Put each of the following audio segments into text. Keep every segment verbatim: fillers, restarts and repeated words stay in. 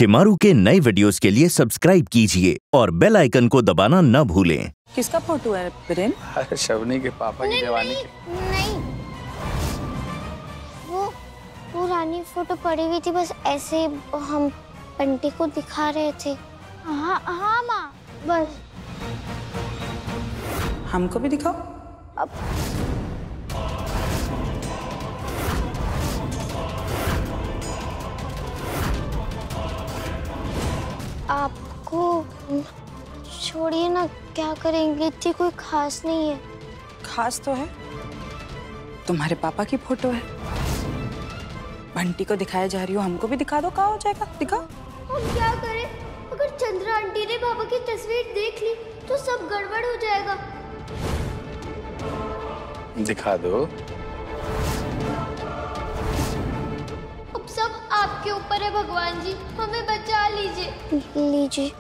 शिमारू के नए वीडियोस के लिए सब्सक्राइब कीजिए और बेल आइकन को दबाना न भूलें। किसका फोटो है बिरेन? अरे शवनी के पापा की जवानी की। नहीं, वो पुरानी फोटो पड़ी हुई थी, बस ऐसे हम बंटी को दिखा रहे थे। हाँ हाँ माँ, बस। हमको भी दिखाओ। अब आपको छोड़िए ना, क्या करेंगे, इतनी कोई खास नहीं है। खास तो है, तुम्हारे पापा की फोटो है। बंटी को दिखाया जा रही हो, हमको भी दिखा दो। कहाँ हो जाएगा, दिखाओ। हम क्या करें? अगर चंद्रा आंटी ने पापा की तस्वीर देख ली तो सब गड़बड़ हो जाएगा। दिखा दो। अब सब आपके ऊपर है भगवान जी, हमें बचा लीजिए। लीजिए।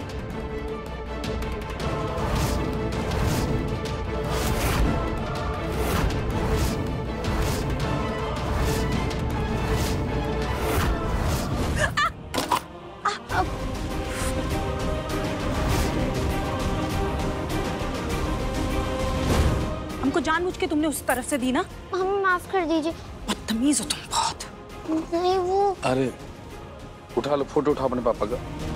हमको जानबूझ के तुमने उस तरफ से दी ना। हमें माफ कर दीजिए। बदतमीज हो तुम बहुत। नहीं वो। अरे उठा लो, फोटो उठा अपने पापा का।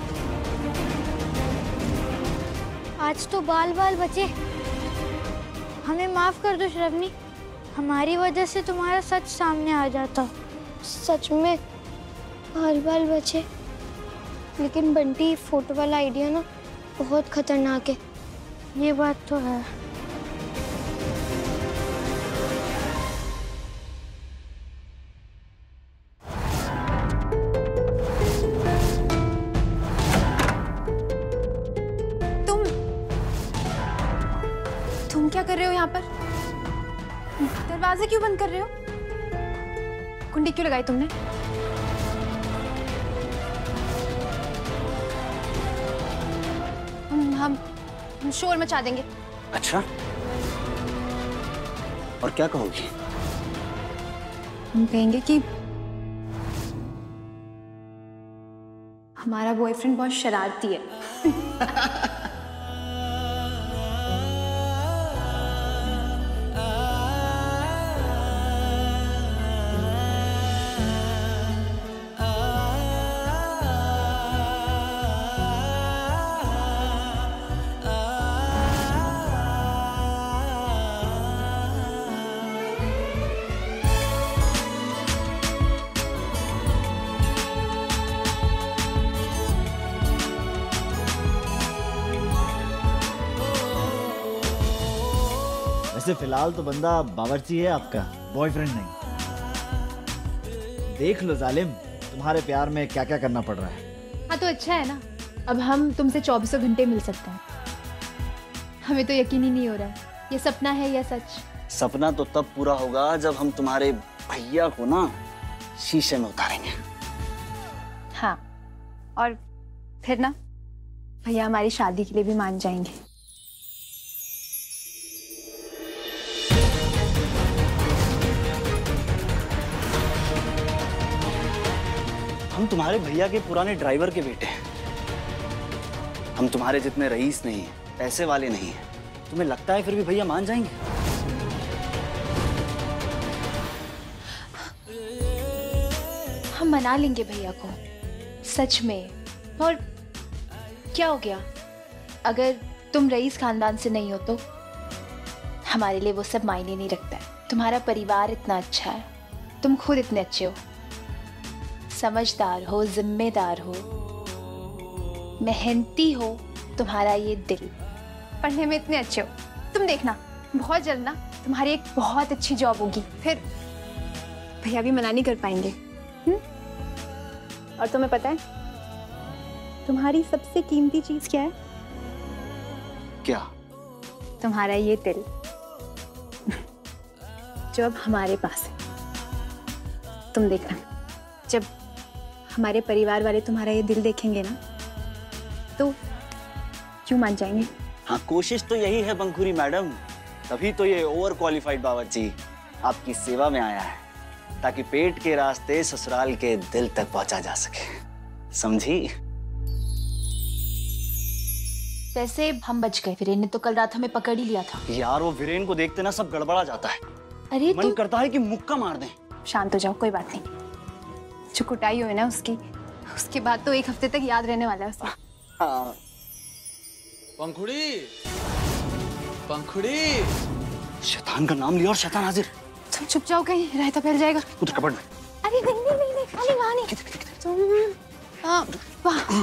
आज तो बाल बाल बचे। हमें माफ कर दो श्रवणी, हमारी वजह से तुम्हारा सच सामने आ जाता। सच में बाल बाल बचे, लेकिन बंटी फोटो वाला आइडिया ना बहुत खतरनाक है। ये बात तो है। तुम क्या कर रहे हो यहाँ पर? दरवाजे क्यों बंद कर रहे हो? कुंडी क्यों लगाई तुमने? हम हम हम शोर मचा देंगे। अच्छा, और क्या कहोगी? हम कहेंगे कि हमारा बॉयफ्रेंड बहुत शरारती है। वैसे फिलहाल तो बंदा बावर्ची है आपका, बॉयफ्रेंड नहीं। देख लो जालिम, तुम्हारे प्यार में क्या क्या करना पड़ रहा है। हाँ तो अच्छा है ना, अब हम तुमसे चौबीसों घंटे मिल सकते हैं। हमें तो यकीन ही नहीं हो रहा है ये सपना है या सच। सपना तो तब पूरा होगा जब हम तुम्हारे भैया को ना शीशे में उतारेंगे। हाँ, और फिर ना भैया हमारी शादी के लिए भी मान जाएंगे। हम तुम्हारे भैया के पुराने ड्राइवर के बेटे हैं। हम तुम्हारे जितने रईस नहीं हैं, पैसे वाले नहीं हैं। तुम्हें लगता है फिर भी भैया मान जाएंगे? हम मना लेंगे भैया को, सच में। और क्या हो गया, अगर तुम रईस खानदान से नहीं हो तो हमारे लिए वो सब मायने नहीं रखता है। तुम्हारा परिवार इतना अच्छा है, तुम खुद इतने अच्छे हो, समझदार हो, जिम्मेदार हो, मेहनती हो। तुम्हारा ये दिल, पढ़ने में इतने अच्छे हो। तुम देखना बहुत जल्द ना तुम्हारी एक बहुत अच्छी जॉब होगी, फिर भैया भी मना नहीं कर पाएंगे। हुँ? और तुम्हें पता है तुम्हारी सबसे कीमती चीज क्या है? क्या? तुम्हारा ये दिल जो अब हमारे पास है। तुम देखना, जब हमारे परिवार वाले तुम्हारा ये दिल देखेंगे ना तो क्यों मान जाएंगे। हाँ, कोशिश तो यही है पंखुरी मैडम, तभी तो ये ओवर क्वालिफाइड बावर्ची आपकी सेवा में आया है, ताकि पेट के रास्ते ससुराल के दिल तक पहुंचा जा सके। समझी? वैसे हम बच गए, वीरेन ने तो कल रात हमें पकड़ ही लिया था। यार वो वीरेन को देखते ना सब गड़बड़ा जाता है। अरे मन तू करता है कि मुक्का मार दें। शांत हो जाओ, कोई बात नहीं। जो कुटाई हुई ना उसकी, उसके बाद तो एक हफ्ते तक याद रहने वाला है उसे। हाँ। पंखुड़ी, पंखुड़ी। शैतान का नाम लिया और शैतान हाजिर। तुम चुप जाओ, कहीं रायता फैल जाएगा। उधर कपड़ में। अरे नहीं नहीं नहीं नहीं, खाली वहाँ नहीं। तुम आ, वहाँ।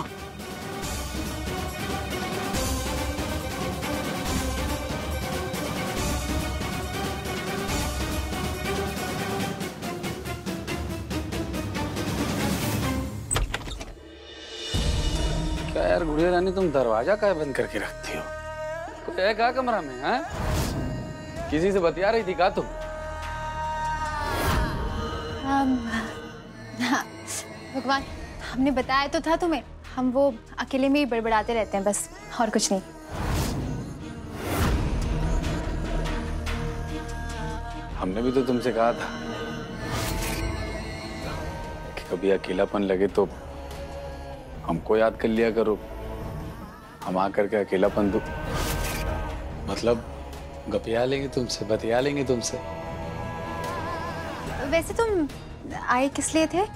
क्या यार गुड़िया रानी, तुम दरवाजा काहे बंद करके रखती हो? कोई है क्या कमरा में? हैं? किसी से बतिया रही थी क्या तुम? भगवान, हमने बताया तो था तुम्हें, हम वो अकेले में ही बड़बड़ाते रहते हैं बस, और कुछ नहीं। हमने भी तो तुमसे कहा था कि कभी अकेलापन लगे तो हमको याद कर लिया करो। हम आकर के अकेलापन दो मतलब गपिया लेंगे तुमसे, बतिया लेंगे तुमसे। वैसे तुम आए किस लिए थे?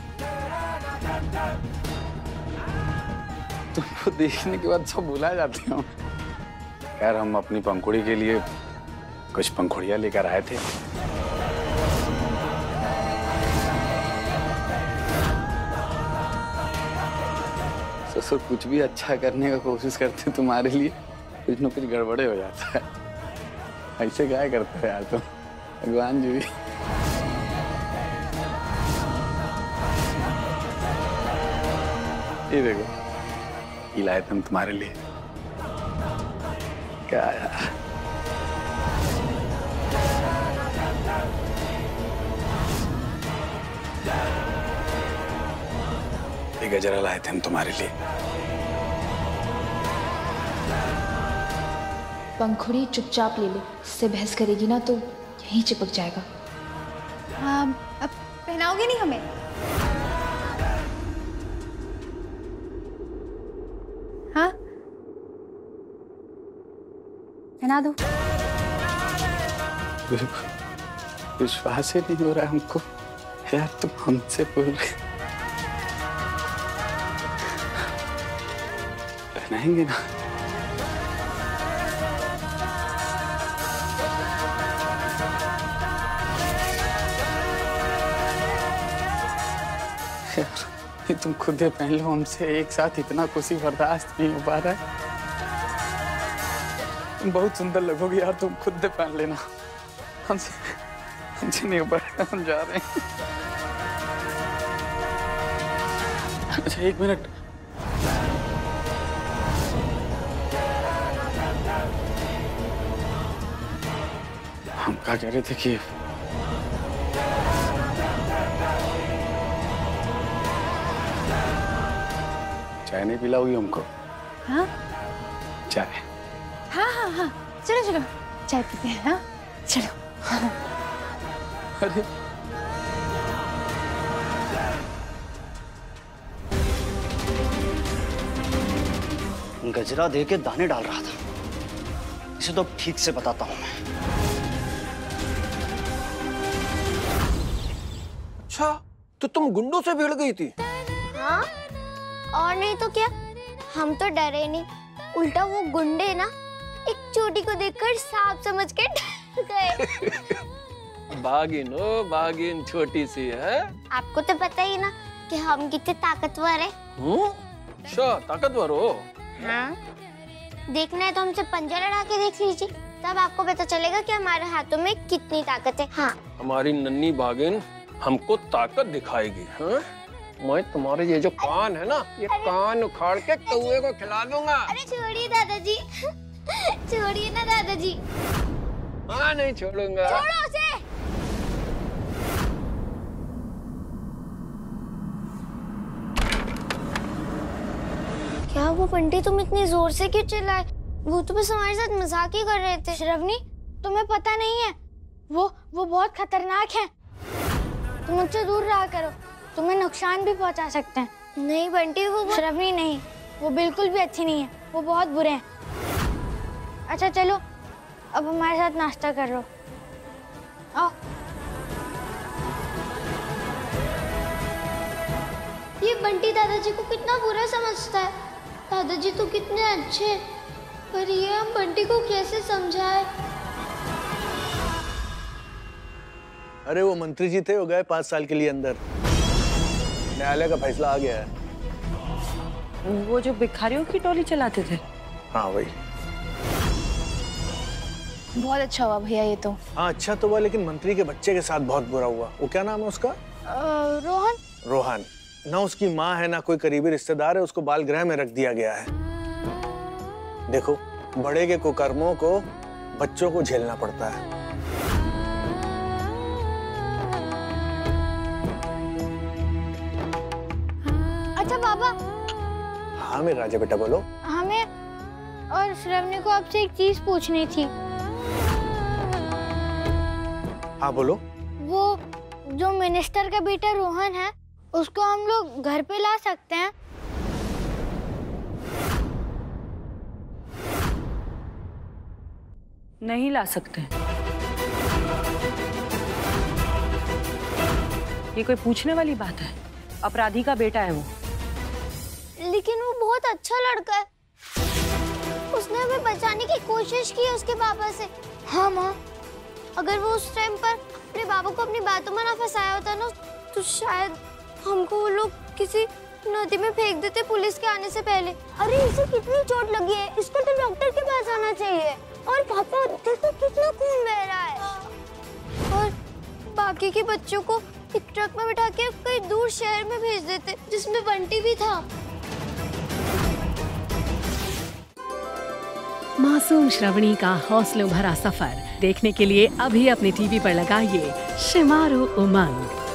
तुमको देखने के बाद सब भुला जाते हो। यार हम अपनी पंखुड़ी के लिए कुछ पंखुड़ियाँ लेकर आए थे। ससुर कुछ भी अच्छा करने का कोशिश करते तुम्हारे लिए कुछ न कुछ गड़बड़े हो जाता है। ऐसे क्या करते हो यार तुम? भगवान जी। ये देखो, ये लाए तुम तुम्हारे लिए। क्या यार, ये गजरा लाए थे हम तुम्हारे लिए। पंखुड़ी चुपचाप ले ले, इससे बहस करेगी ना तो यहीं चिपक जाएगा। हाँ, अब पहनाओगे नहीं हमें? हाँ, पहना दो। विश्वास ही नहीं हो रहा हमको यार, तुम हमसे बोल रहे। पहनाएंगे ना? यार ये तुम खुद ही पहन लो, हमसे एक साथ इतना खुशी बर्दाश्त नहीं हो पा रहा है। तुम बहुत सुंदर लगोगी यार, तुम खुद ही पहन लेना। हमसे हमसे नहीं हो पा रहा, हम जा रहे हैं। अच्छा एक मिनट, हम क्या कह रहे थे कि चाय नहीं पिलाओगी हमको? हाँ चाय? हाँ हाँ हाँ, चलो चलो चाय पीते हैं। हाँ चलो। अरे गजरा दे के दाने डाल रहा था, इसे तो ठीक से बताता हूं मैं। अच्छा, तो तुम गुंडों से भिड़ गई थी? हाँ, और नहीं तो क्या, हम तो डरे नहीं, उल्टा वो गुंडे ना एक चोटी को देखकर सांप समझ के डर गए। भागिन हो भागिन, छोटी सी है। आपको तो पता ही ना कि हम कितने ताकतवर है। हम्म, अच्छा ताकतवर हो? हाँ, देखना है तो हमसे पंजा लड़ा के देख लीजिए, तब आपको पता चलेगा कि हमारे हाथों में कितनी ताकत है। हाँ, हमारी नन्ही भागिन हमको ताकत दिखाएगी। हाँ? मैं तुम्हारे ये जो कान है ना, ये कान उखाड़ के कौवे को खिला दूंगा। अरे छोड़िए दादाजी, छोड़िए ना दादाजी। हाँ नहीं छोड़ूंगा। छोड़ो उसे। क्या वो बंटी, तुम इतनी जोर से क्यों चिल्लाए? वो तो बस हमारे साथ मजाक ही कर रहे थे। श्रवनी, तुम्हें पता नहीं है, वो वो बहुत खतरनाक है। तुम उनसे दूर रहा करो, तुम्हें नुकसान भी पहुंचा सकते हैं। नहीं बंटी, वो श्रवणी नहीं, वो बिल्कुल भी अच्छी नहीं है, वो बहुत बुरे हैं। अच्छा चलो अब हमारे साथ नाश्ता कर लो, आओ। ये बंटी दादाजी को कितना बुरा समझता है। दादाजी तो कितने अच्छे हैं, पर ये हम बंटी को कैसे समझाए। अरे वो मंत्री जी थे, वो गए पाँच साल के लिए अंदर। न्यायालय का फैसला आ गया है। वो जो भिखारियों की टोली चलाते थे? हाँ वही। बहुत अच्छा हुआ भैया ये तो। हाँ अच्छा तो हुआ, लेकिन मंत्री के बच्चे के साथ बहुत बुरा हुआ। वो क्या नाम है उसका? रोहन। रोहन। ना उसकी माँ है ना कोई करीबी रिश्तेदार है, उसको बाल गृह में रख दिया गया है। देखो बड़े के कुकर्मों को बच्चों को झेलना पड़ता है। अच्छा पापा। हाँ मेरे राजा बेटा बोलो। हमें और श्रवणी को आपसे एक चीज पूछनी थी। हाँ बोलो। वो जो मिनिस्टर का बेटा रोहन है, उसको हम लोग घर पे ला सकते हैं? नहीं ला सकते। ये कोई पूछने वाली बात है? अपराधी का बेटा है वो। लेकिन वो बहुत अच्छा लड़का है, उसने हमें बचाने की कोशिश की है उसके पापा से। हाँ माँ, अगर वो उस टाइम पर अपने बाबू को अपनी बातों में ना फंसाया होता ना, तो शायद हमको वो लोग किसी नदी में फेंक देते पुलिस के आने से पहले। अरे इसे कितनी चोट लगी है, इसको तो डॉक्टर के पास आना चाहिए। और पापा देखो कितना खून बह रहा है। और बाकी के बच्चों को एक ट्रक में बिठा के कहीं दूर शहर में भेज देते, जिसमें बंटी भी था। मासूम श्रवणी का हौसलों भरा सफर देखने के लिए अभी अपने टीवी पर लगाइए शिमारू उमंग।